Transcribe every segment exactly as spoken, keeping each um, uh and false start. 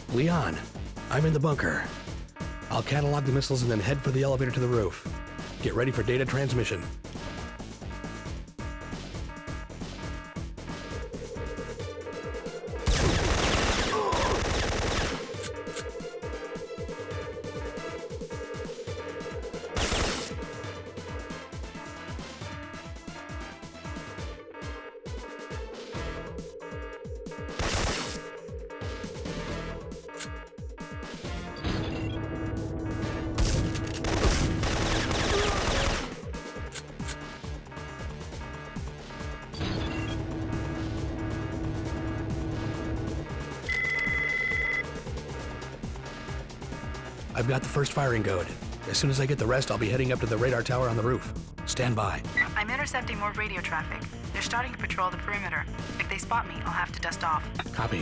Leon, I'm in the bunker. I'll catalog the missiles and then head for the elevator to the roof. Get ready for data transmission. I've got the first firing code. As soon as I get the rest, I'll be heading up to the radar tower on the roof. Stand by. I'm intercepting more radio traffic. They're starting to patrol the perimeter. If they spot me, I'll have to dust off. Copy.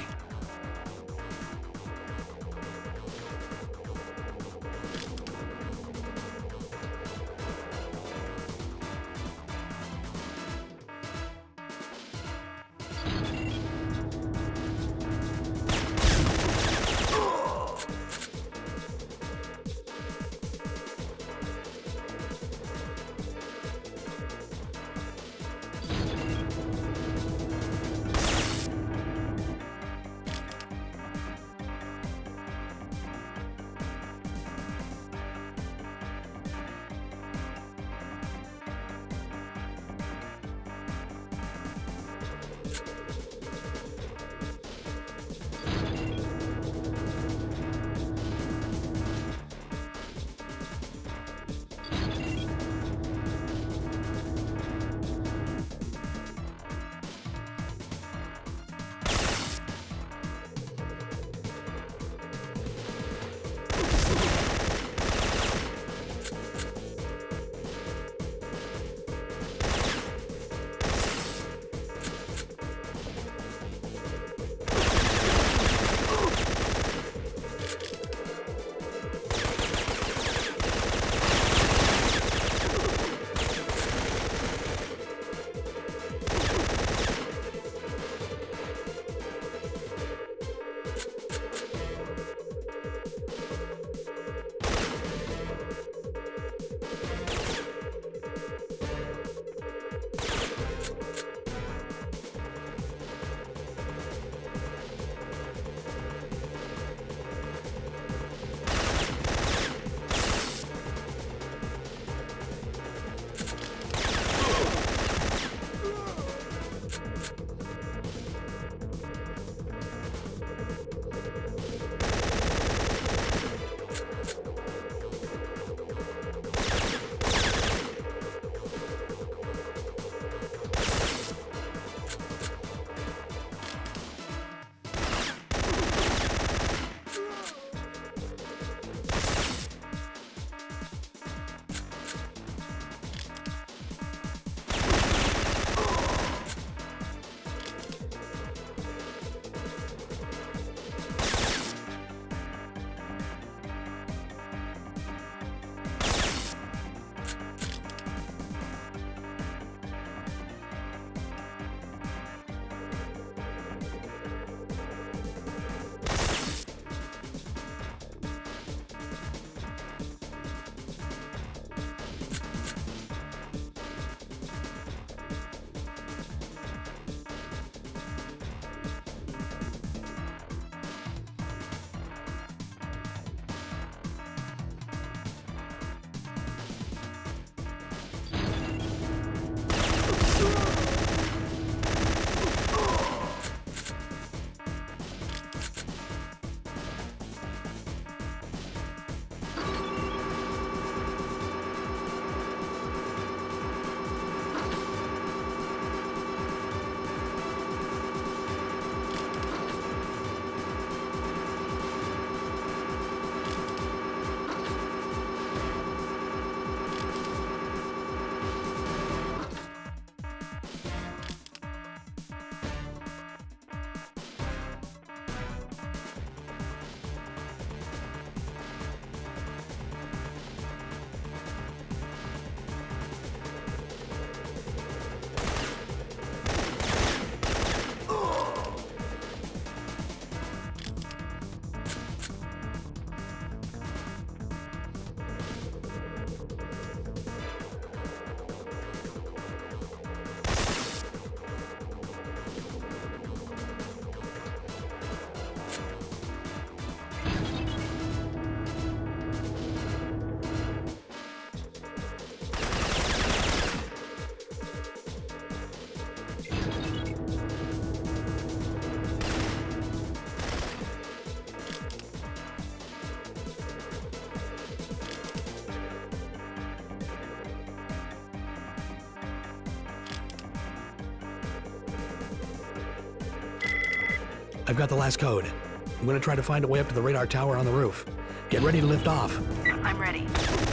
I've got the last code. I'm gonna try to find a way up to the radar tower on the roof. Get ready to lift off. I'm ready.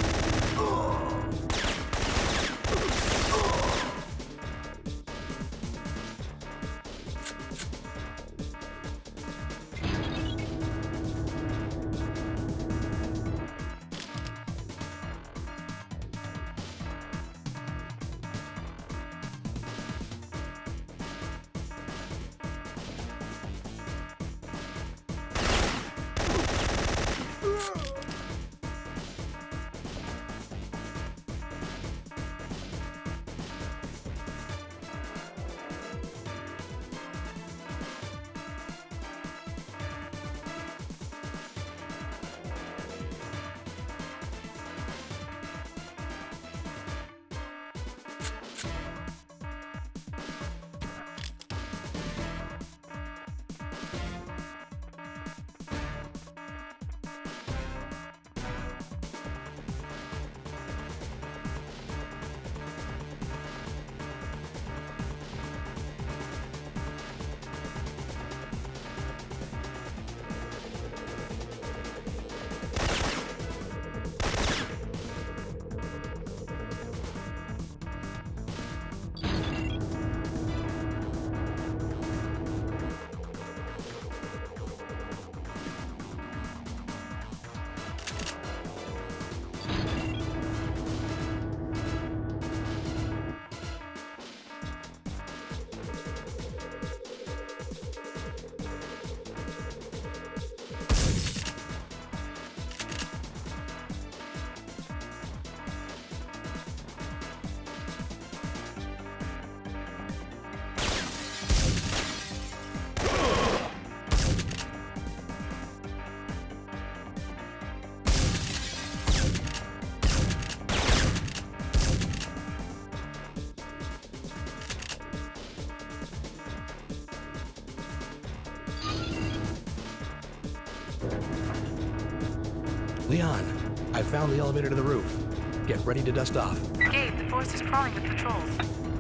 Leon, I found the elevator to the roof. Get ready to dust off. Gabe, the force is crawling with patrols.